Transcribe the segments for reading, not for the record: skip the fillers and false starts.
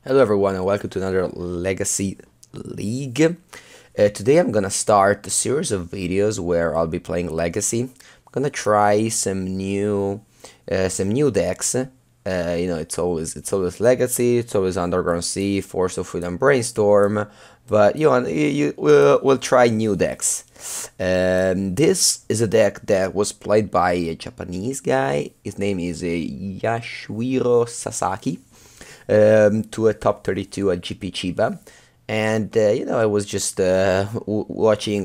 Hello everyone and welcome to another Legacy League. Today I'm gonna start a series of videos where I'll be playing Legacy. I'm gonna try some new decks. It's always Legacy, it's always Underground Sea, Force of Will and Brainstorm, but we'll try new decks. This is a deck that was played by a Japanese guy. His name is Yasuhiro Sasaki. To a top 32 at GP Chiba, and I was just watching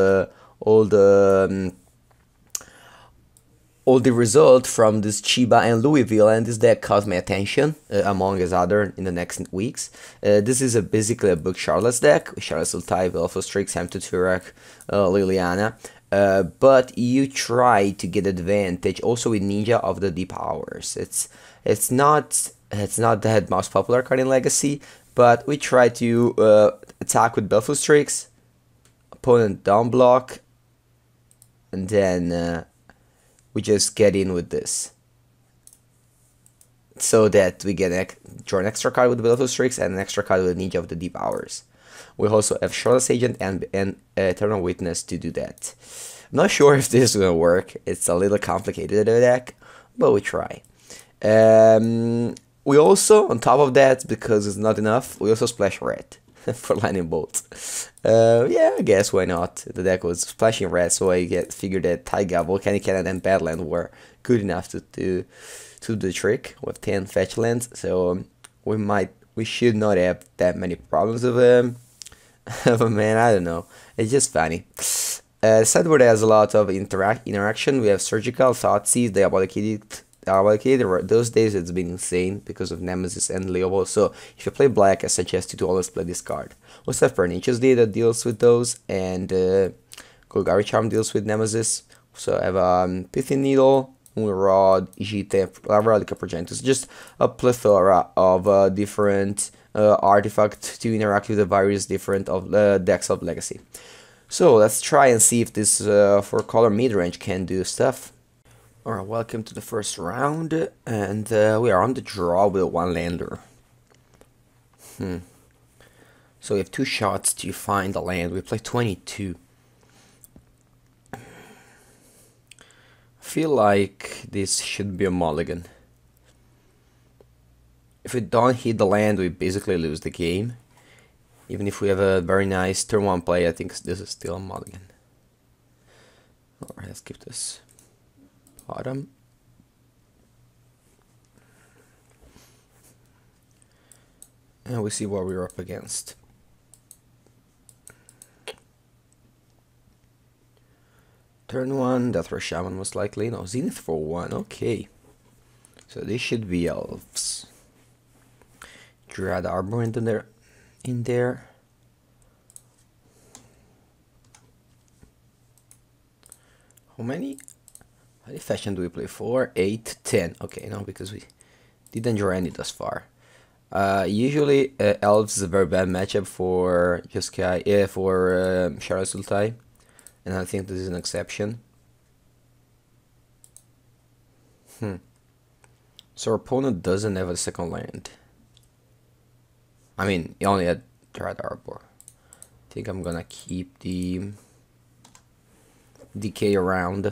all the result from this Chiba and Louisville, and this deck caught my attention, among as other in the next weeks. This is basically a Book Charlotte's deck, Charlotte Sultai, Velfo Strix, Hamtu Turak, Liliana. But you try to get advantage also with Ninja of the Deep Hours. It's not the most popular card in Legacy, but we try to attack with Belfast Strix, opponent down block, and then we just get in with this. So that we draw an extra card with Belfast Strix and an extra card with Ninja of the Deep Hours. We also have Charlotte's Agent and Eternal Witness to do that. I'm not sure if this is gonna work. It's a little complicated deck, but we try. We also, on top of that, because it's not enough, we also splash red for lightning bolt. Yeah, I guess why not? The deck was splashing red, so I figured that Taiga, Volcanic Cannon, and Badland were good enough to do the trick with 10 fetch lands. So we should not have that many problems with him. But man, I don't know. It's just funny. Sideboard has a lot of interaction. We have Surgical, Thoughtseize, Diabolic Edict. Those days it's been insane because of Nemesis and Leopold, so if you play black I suggest you to always play this card. We also have Pernicious Day that deals with those, and Golgari Charm deals with Nemesis. So I have Pithy Needle, Rod, Ijite, Lavralica Progenitus, just a plethora of different artifacts to interact with the various different decks of Legacy. So let's try and see if this 4-color midrange can do stuff. Alright, welcome to the first round, and we are on the draw with a 1-lander. So we have 2 shots to find the land. We play 22. I feel like this should be a mulligan. If we don't hit the land, we basically lose the game. Even if we have a very nice turn 1 play, I think this is still a mulligan. Alright, let's keep this bottom. And we see what we're up against. Turn 1, Deathrush Shaman most likely. No, Zenith for 1, okay. So this should be elves. Dread Arbor in there. How many fashion do we play? 4, 8, 10. Okay, no, because we didn't draw any thus far. Usually, elves is a very bad matchup for Charlotte Sultai, and I think this is an exception. So our opponent doesn't have a second land. I mean, he only had Dread Arbor. I think I'm gonna keep the decay around.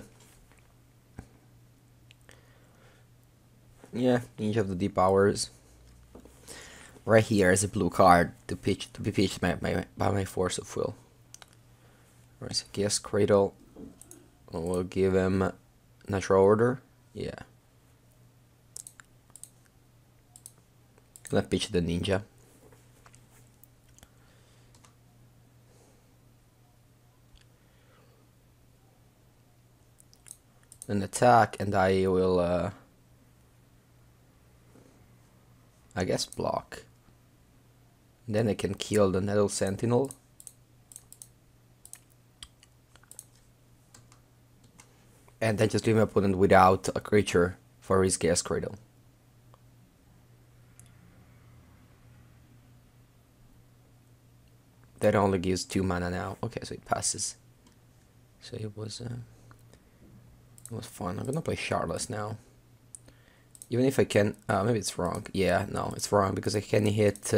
Yeah, Ninja of the Deep Hours. Right here is a blue card to be pitched by my Force of Will. Alright, so Chaos Cradle. We'll give him Natural Order. Yeah. Gonna pitch the Ninja. An attack, and I will I guess block. Then I can kill the Nettle Sentinel. And then just leave my opponent without a creature for his Chaos Cradle. That only gives 2 mana now. Okay, so it passes. So it was fun. I'm gonna play Charlotte's now. Even if I can, maybe it's wrong. Yeah, no, it's wrong because I can hit.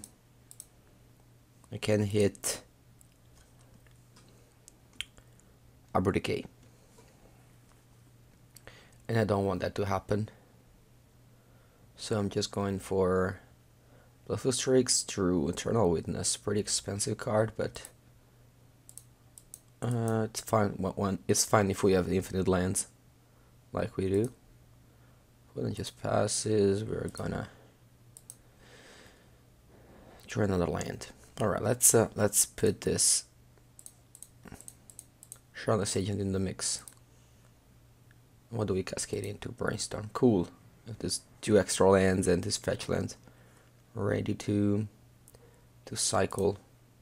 I can hit Arbor Decay, and I don't want that to happen. So I'm just going for Bluffle Streaks through Eternal Witness. Pretty expensive card, but it's fine. It's fine if we have infinite lands, like we do. When it just passes, we're gonna draw another land. All right, let's put this Shardless Agent in the mix. What do we cascade into? Brainstorm. Cool. There's 2 extra lands and this fetch land ready to cycle.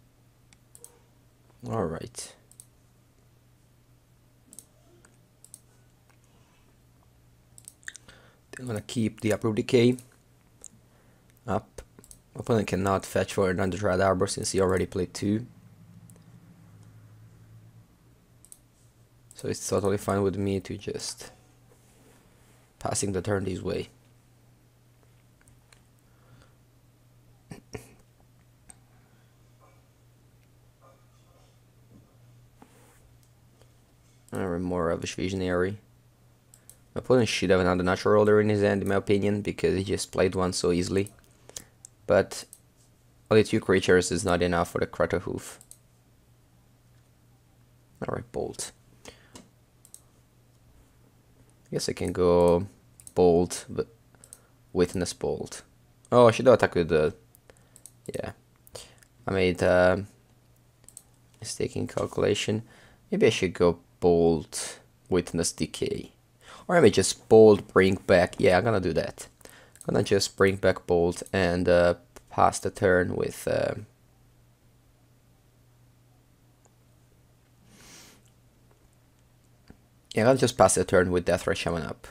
All right. I'm gonna keep the Uproot Decay up. Opponent cannot fetch for another Dread Arbor since he already played 2. So it's totally fine with me to just passing the turn this way. Or more Elvish Visionary. My opponent should have another Natural Order in his hand, in my opinion, because he just played one so easily. But only 2 creatures is not enough for the Krater Hoof. Alright, Bolt. I guess I can go Bolt, but Witness Bolt. Oh, I should have attacked with the... Yeah. I made a mistaken calculation. Maybe I should go Bolt, Witness Decay. Or maybe just Bolt, bring back... Yeah, I'm gonna do that. I'm gonna just bring back Bolt and pass the turn with... Yeah, I'll just pass the turn with Deathray Shaman up.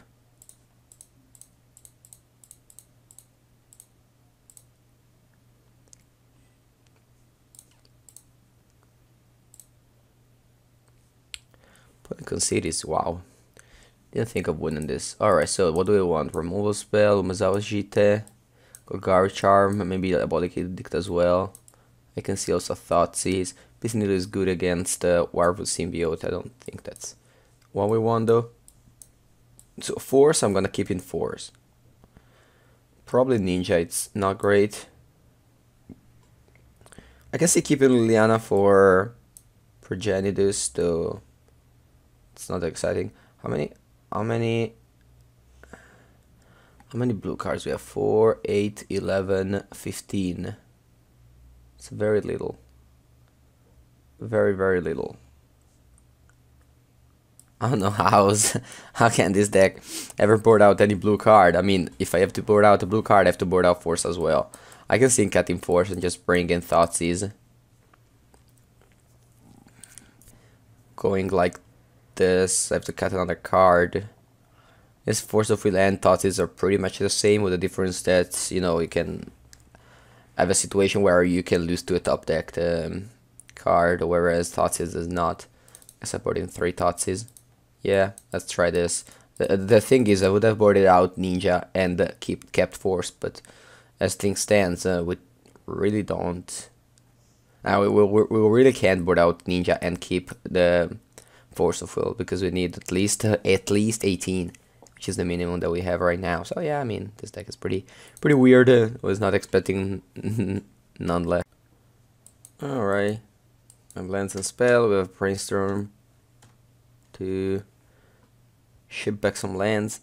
Concede, wow. Didn't think of winning this. Alright, so what do we want? Removal spell, Umezawa Jite, Golgari Charm, maybe a Diabolic Edict as well. I can see also Thoughtseize. This Needle is good against Werewolf Symbiote. I don't think that's what we want though. So Force, I'm gonna keep in Force. Probably Ninja, it's not great. I can see keeping Liliana for Progenidus though. It's not exciting. How many blue cards we have? 4, 8, 11, 15. It's very little. Very, very little. I don't know how can this deck ever board out any blue card. I mean, if I have to board out a blue card, I have to board out Force as well. I can see cutting Force and just bring in Thoughtseize. Going like this, I have to cut another card. This Force of Will and Thoughtseize are pretty much the same, with the difference that, you know, you can have a situation where you can lose to a top decked card, whereas Thoughtseize does not. I support in 3 Thoughtseize. Yeah, let's try this. The thing is, I would have boarded out Ninja and kept Force, but as things stands, we really don't. We really can't board out Ninja and keep the Force of Will, because we need at least 18, which is the minimum that we have right now. So yeah, I mean, this deck is pretty weird. I was not expecting none less. Alright, and Lens and Spell. We have Brainstorm to ship back some lands.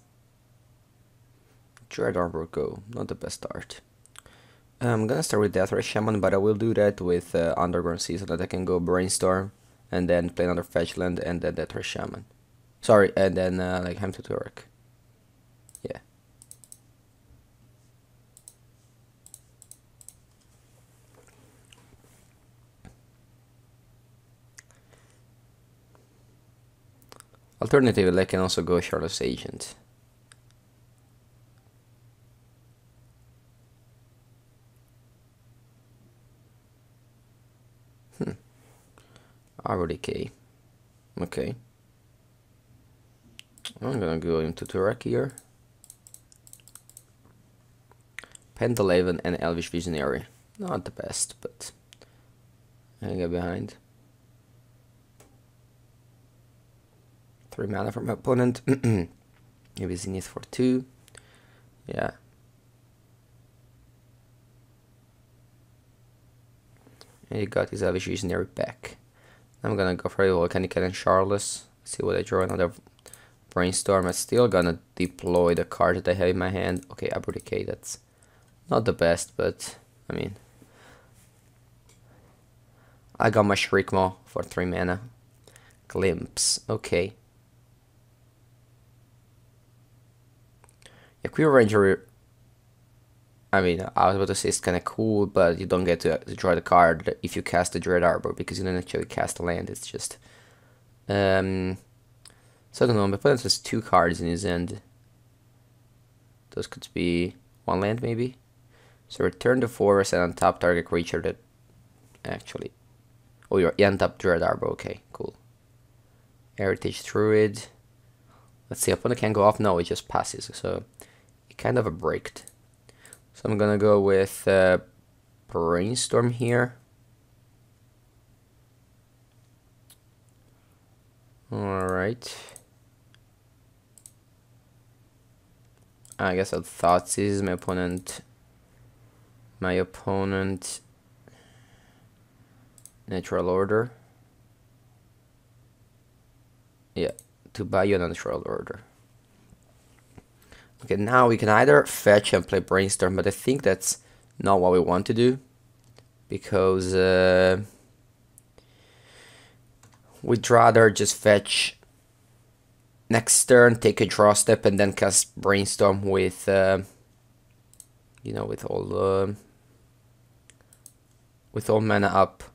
Dread Arbor go, not the best start. I'm gonna start with Deathray Shaman, but I will do that with Underground Sea so that I can go Brainstorm and then play another fetch land and then Deathray Shaman. Sorry, and then like Hem to Turk. Yeah. Alternatively, I can also go Shardless Agent. Arbor Decay. Okay. I'm gonna go into Turek here. Pentalhaven and Elvish Visionary. Not the best, but I can get behind. 3 mana from my opponent. Maybe Zenith for 2. Yeah. And he got his Elvish Visionary back. I'm gonna go for a Volcanic Cannon Charles. See what I draw. Another Brainstorm. I'm still gonna deploy the card that I have in my hand. Okay, Abru Decay, that's not the best, but I mean, I got my Shriekmaw for 3 mana. Glimpse, okay. Yeah, Quiver Ranger, I mean, I was about to say it's kind of cool, but you don't get to draw the card if you cast the Dread Arbor, because you don't actually cast a land, it's just... So I don't know, my opponent has 2 cards in his hand. Those could be 1 land, maybe? So return the forest and untap target creature that... Actually... Oh, you're untap Dread Arbor, okay, cool. Heritage Druid. Let's see, opponent can go off? No, it just passes, so... It kind of a breaked. So I'm gonna go with Brainstorm here. Alright. I guess I'll Thoughtseize my opponent. Natural Order. Yeah, to buy you a Natural Order. Okay, now we can either fetch and play Brainstorm, but I think that's not what we want to do, because we'd rather just fetch next turn, take a draw step, and then cast Brainstorm with, you know, with all mana up.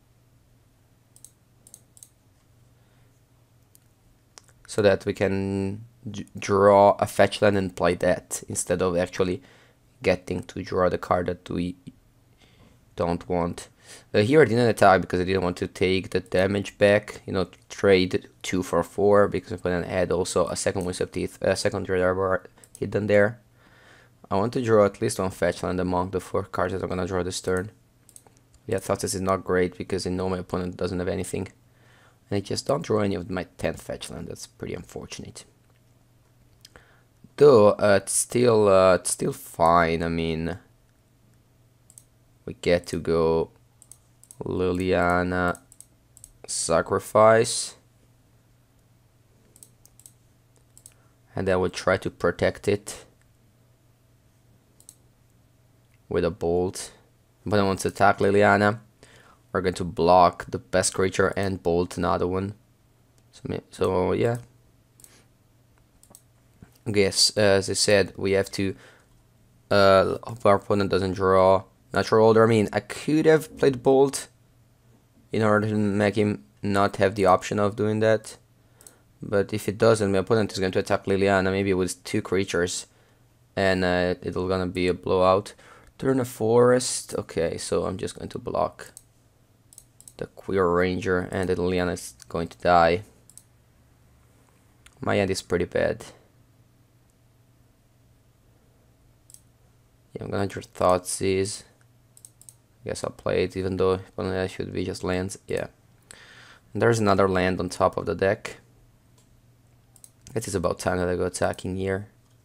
So that we can draw a fetch land and play that, instead of actually getting to draw the card that we don't want. Here I didn't attack because I didn't want to take the damage back, you know, trade 2 for 4, because I'm going to add also a second Wisp of Teeth, a second Dread Arbor hidden there. I want to draw at least 1 fetch land among the 4 cards that I'm going to draw this turn. Yeah, Thoughts is not great because I know my opponent doesn't have anything. And I just don't draw any of my 10th fetch land. That's pretty unfortunate. Though it's still fine. I mean, we get to go Liliana, sacrifice, and then we'll try to protect it with a bolt. But I want to attack Liliana. We're going to block the best creature and bolt another one. So yeah. I guess, as I said, we have to hope our opponent doesn't draw Natural Order. I mean, I could have played Bolt in order to make him not have the option of doing that. But if it doesn't, my opponent is going to attack Liliana, maybe with 2 creatures. And it'll gonna be a blowout. Turn a forest. Okay, so I'm just going to block the Quiver Ranger, and then Liliana is going to die. My hand is pretty bad. Yeah, I'm gonna draw Thoughtseize. I guess I'll play it, even though that should be just lands. Yeah. And there's another land on top of the deck. It is about time that I go attacking here.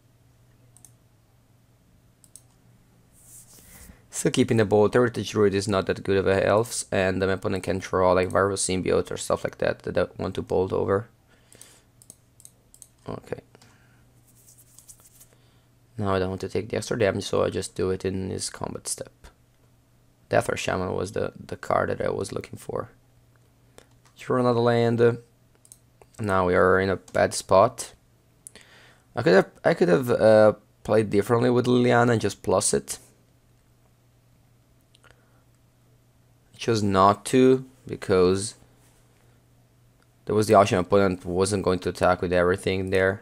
Still keeping the Bolt. Heritage Druid is not that good of a elves, and my opponent can draw like Virus Symbiote or stuff like that that I want to bolt over. Okay. Now I don't want to take the extra damage, so I just do it in his combat step. Death or Shaman was the card that I was looking for. Draw another land. Now we are in a bad spot. I could have played differently with Liliana and just plus it. I chose not to because there was the option my opponent wasn't going to attack with everything there.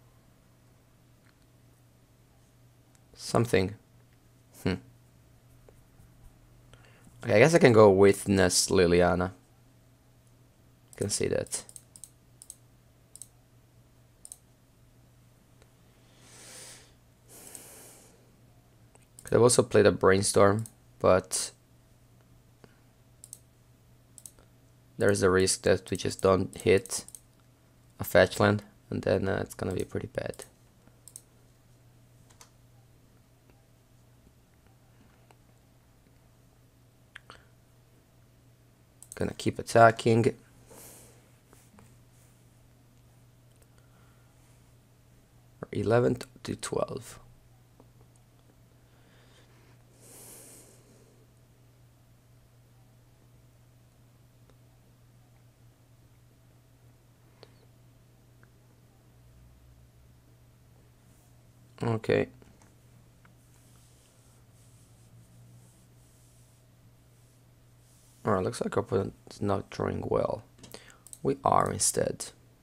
Something. Okay, I guess I can go Witness Liliana. Can see that. Could have also played a Brainstorm, but there's a risk that we just don't hit a fetch land, and then it's gonna be pretty bad. Gonna keep attacking. Or 11 to 12. Okay. Alright, looks like our opponent is not drawing well. We are instead.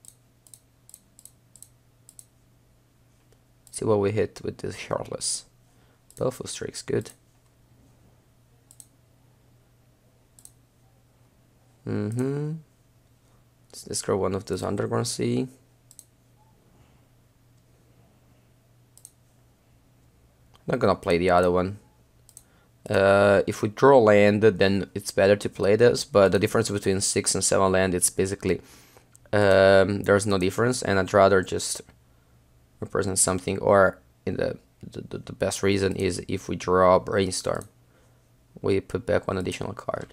See what we hit with this Shardless. Baleful Streak's good. Let's discard one of those Underground Sea. Not gonna play the other one. If we draw land, then it's better to play this, but the difference between 6 and 7 land, it's basically there's no difference, and I'd rather just represent something, or in the best reason is if we draw Brainstorm, we put back one additional card.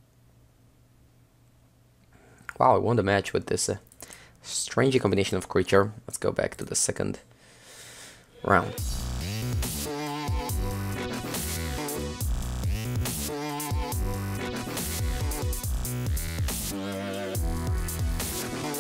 Wow, I won the match with this strange combination of creature. Let's go back to the second round.